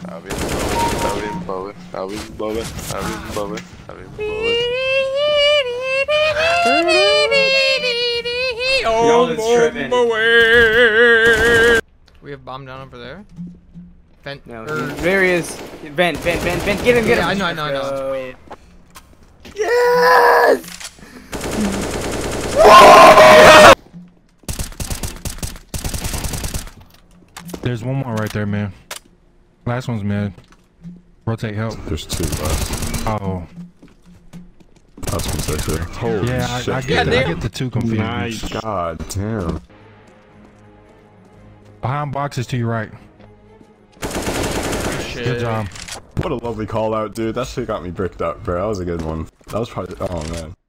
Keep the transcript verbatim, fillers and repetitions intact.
I've been bowling, I've been bowling, I've been bowling, I've been bowling. Oh, tripping. We have bomb down over there. Vent. No, er, there he is. Vent, vent, vent, vent. Get him, get yeah, him. I know, I know, I know. Yes! There's one more right there, man. Last one's mid. Rotate, help. There's two left. Oh. That's consecutive. Holy Yeah, I, shit. I, get the, I get the two confused. Nice. God damn. Behind boxes to your right. Shit. Good job. What a lovely call out, dude. That shit got me bricked up, bro. That was a good one. That was probably. Oh, man.